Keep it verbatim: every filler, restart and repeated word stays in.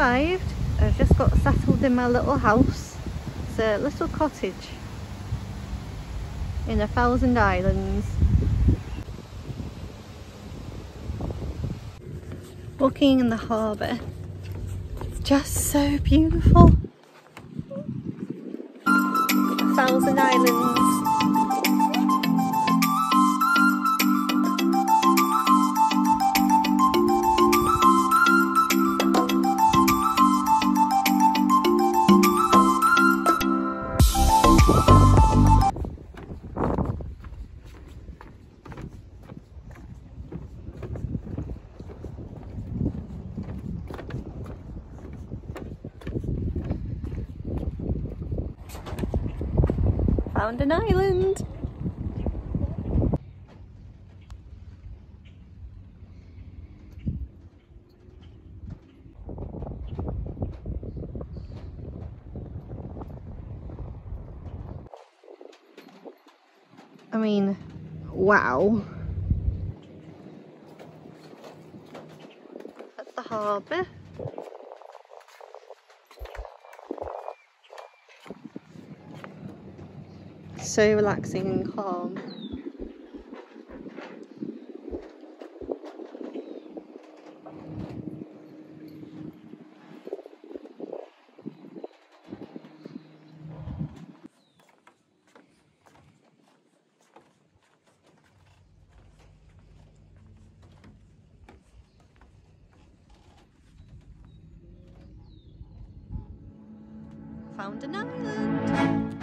arrived. I've just got settled in my little house. It's a little cottage in a thousand islands. Walking in the harbour. It's just so beautiful. A thousand islands. Found an island. I mean, wow. That's the harbour. So relaxing and calm. Found an island.